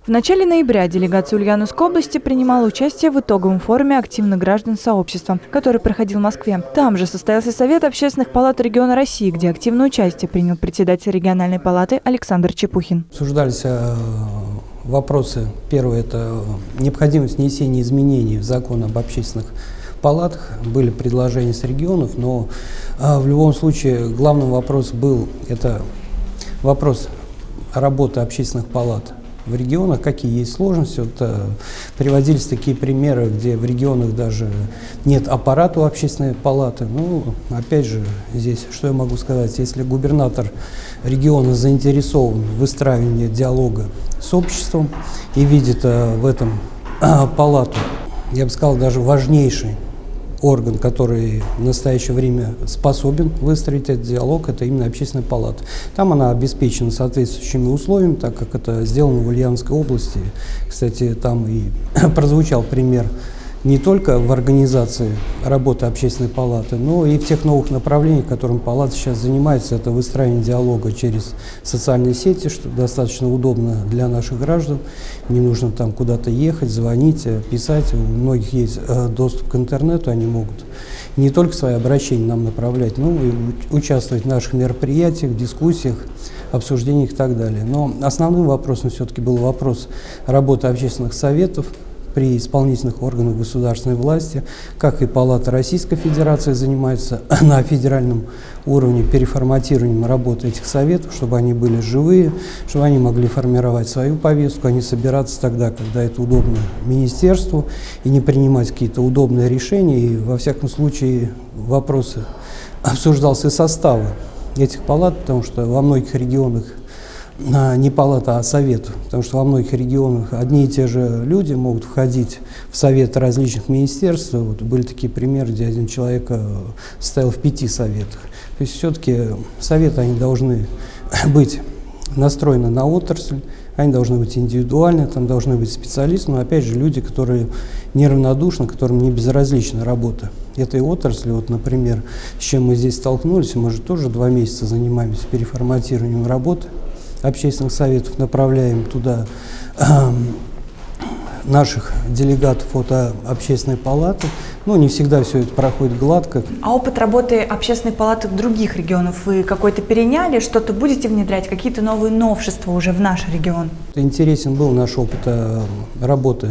В начале ноября делегация Ульяновской области принимала участие в итоговом форуме активных граждан сообщества, который проходил в Москве. Там же состоялся Совет общественных палат региона России, где активное участие принял председатель региональной палаты Александр Чепухин. Обсуждались вопросы. Первое – это необходимость внесения изменений в закон об общественных палатах. Были предложения с регионов, но в любом случае главным вопросом был это вопрос работы общественных палат в регионах, какие есть сложности. Вот, приводились такие примеры, где в регионах даже нет аппарата у общественной палаты. Ну, опять же, здесь, что я могу сказать, если губернатор региона заинтересован в выстраивании диалога с обществом и видит в этом палату, я бы сказал, даже важнейший орган, который в настоящее время способен выстроить этот диалог, это именно общественная палата. Там она обеспечена соответствующими условиями, так как это сделано в Ульяновской области. Кстати, там и прозвучал пример не только в организации работы общественной палаты, но и в тех новых направлениях, которым палата сейчас занимается. Это выстраивание диалога через социальные сети, что достаточно удобно для наших граждан. Не нужно там куда-то ехать, звонить, писать. У многих есть доступ к интернету, они могут не только свои обращения нам направлять, но и участвовать в наших мероприятиях, дискуссиях, обсуждениях и так далее. Но основным вопросом все-таки был вопрос работы общественных советов при исполнительных органах государственной власти, как и Палата Российской Федерации занимается на федеральном уровне переформатированием работы этих советов, чтобы они были живые, чтобы они могли формировать свою повестку, а не собираться тогда, когда это удобно министерству, и не принимать какие-то удобные решения. И во всяком случае вопросы обсуждался состава этих палат, потому что во многих регионах не палата, а совет, потому что во многих регионах одни и те же люди могут входить в советы различных министерств. Вот были такие примеры, где один человек состоял в 5 советах. То есть все-таки советы, они должны быть настроены на отрасль, они должны быть индивидуальны, там должны быть специалисты, но опять же люди, которые неравнодушны, которым не безразлична работа этой отрасли. Вот, например, с чем мы здесь столкнулись, мы же тоже 2 месяца занимаемся переформатированием работы общественных советов, направляем туда наших делегатов от общественной палаты. Ну, не всегда все это проходит гладко. А опыт работы общественной палаты других регионов вы какой-то переняли? Что-то будете внедрять? Какие-то новые новшества уже в наш регион? Интересен был наш опыт работы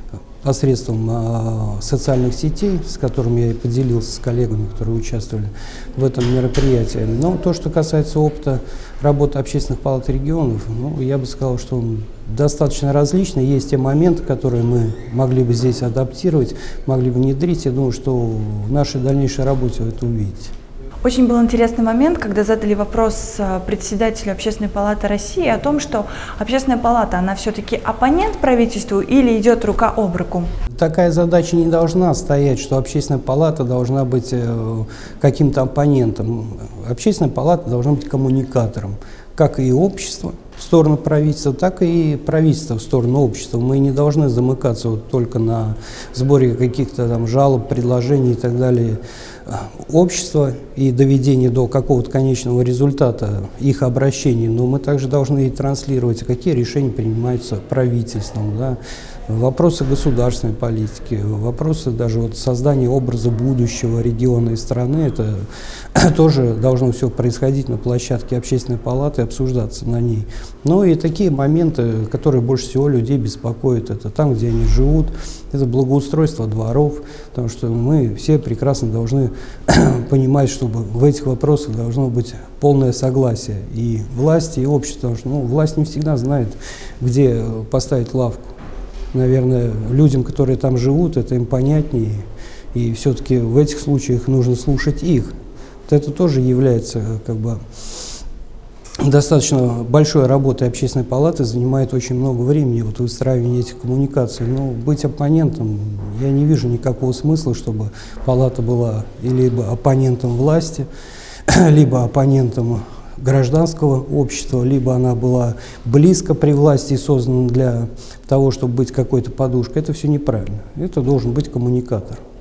посредством социальных сетей, с которыми я и поделился с коллегами, которые участвовали в этом мероприятии. Но то, что касается опыта работы общественных палат регионов, ну, я бы сказал, что он достаточно различный. Есть те моменты, которые мы могли бы здесь адаптировать, могли бы внедрить. Я думаю, что в нашей дальнейшей работе вы это увидите. Очень был интересный момент, когда задали вопрос председателю Общественной палаты России о том, что Общественная палата, она все-таки оппонент правительству или идет рука об руку? Такая задача не должна стоять, что Общественная палата должна быть каким-то оппонентом. Общественная палата должна быть коммуникатором, как и общество в сторону правительства, так и правительство в сторону общества. Мы не должны замыкаться вот только на сборе каких-то там жалоб, предложений и так далее общества и доведение до какого-то конечного результата их обращений, но мы также должны и транслировать, какие решения принимаются правительством, да, вопросы государственной политики, вопросы даже вот создания образа будущего региона и страны, это тоже должно все происходить на площадке общественной палаты, обсуждаться на ней. Ну и такие моменты, которые больше всего людей беспокоят, это там, где они живут, это благоустройство дворов, потому что мы все прекрасно должны понимать, что в этих вопросах должно быть полное согласие и власти, и общества, потому что власть не всегда знает, где поставить лавку. Наверное, людям, которые там живут, это им понятнее, и все-таки в этих случаях нужно слушать их. Вот это тоже является как бы достаточно большой работой общественной палаты, занимает очень много времени вот выстраивание этих коммуникаций. Но быть оппонентом, я не вижу никакого смысла, чтобы палата была либо оппонентом власти, либо оппонентом гражданского общества, либо она была близко при власти и создана для того, чтобы быть какой-то подушкой. Это все неправильно. Это должен быть коммуникатор.